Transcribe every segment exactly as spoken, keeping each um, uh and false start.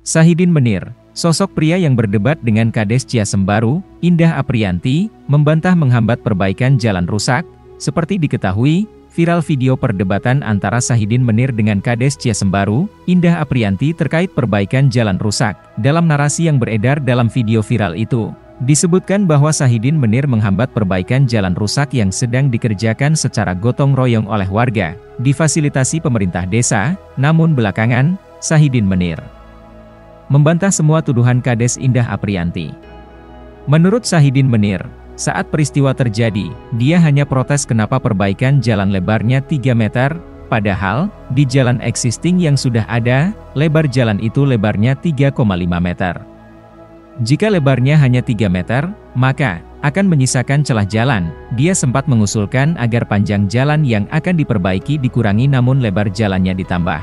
Sahidin Menir, sosok pria yang berdebat dengan Kades Ciasembaru, Indah Aprianti, membantah menghambat perbaikan jalan rusak. Seperti diketahui, viral video perdebatan antara Sahidin Menir dengan Kades Ciasembaru, Indah Aprianti terkait perbaikan jalan rusak. Dalam narasi yang beredar dalam video viral itu, disebutkan bahwa Sahidin Menir menghambat perbaikan jalan rusak yang sedang dikerjakan secara gotong royong oleh warga, difasilitasi pemerintah desa. Namun belakangan, Sahidin Menir membantah semua tuduhan Kades Indah Aprianti. Menurut Sahidin Menir, saat peristiwa terjadi, dia hanya protes kenapa perbaikan jalan lebarnya tiga meter, padahal, di jalan existing yang sudah ada, lebar jalan itu lebarnya tiga koma lima meter. Jika lebarnya hanya tiga meter, maka akan menyisakan celah jalan. Dia sempat mengusulkan agar panjang jalan yang akan diperbaiki dikurangi namun lebar jalannya ditambah.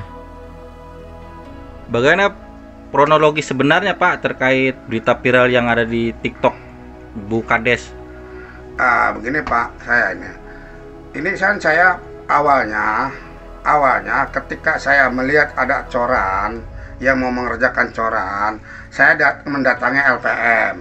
Bagaimana kronologi sebenarnya Pak terkait berita viral yang ada di TikTok Bu Kades? Ah, begini Pak, saya ini, ini kan saya awalnya, awalnya ketika saya melihat ada coran yang mau mengerjakan coran, saya dat mendatangi L P M,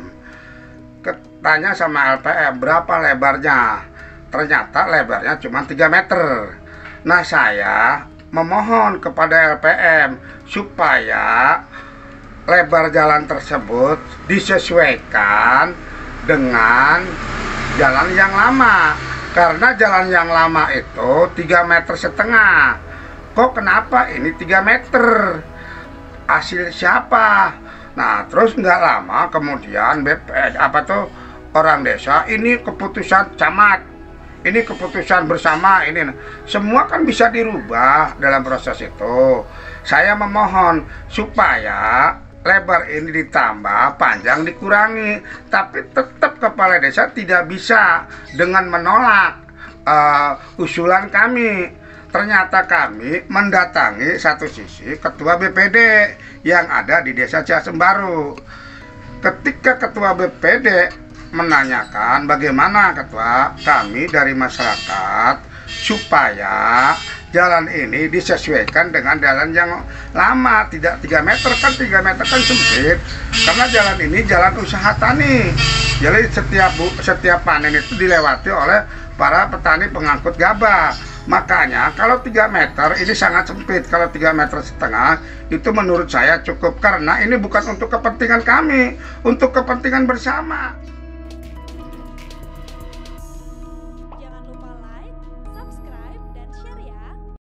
tanya sama L P M berapa lebarnya, ternyata lebarnya cuma tiga meter. Nah saya memohon kepada L P M supaya lebar jalan tersebut disesuaikan dengan jalan yang lama, karena jalan yang lama itu tiga meter setengah. Kok kenapa ini tiga meter? Hasil siapa? Nah terus nggak lama kemudian B P apa tuh orang desa, ini keputusan camat, ini keputusan bersama, ini semua kan bisa dirubah dalam proses itu. Saya memohon supaya lebar ini ditambah, panjang dikurangi, tapi tetap kepala desa tidak bisa dengan menolak uh, usulan kami. Ternyata kami mendatangi satu sisi ketua B P D yang ada di desa Ciasembaru. Ketika ketua B P D menanyakan bagaimana ketua, kami dari masyarakat supaya jalan ini disesuaikan dengan jalan yang lama, tidak tiga meter, kan tiga meter kan sempit, karena jalan ini jalan usaha tani, jadi setiap bu, setiap panen itu dilewati oleh para petani pengangkut gabah. Makanya kalau tiga meter ini sangat sempit, kalau tiga meter setengah itu menurut saya cukup, karena ini bukan untuk kepentingan kami, untuk kepentingan bersama.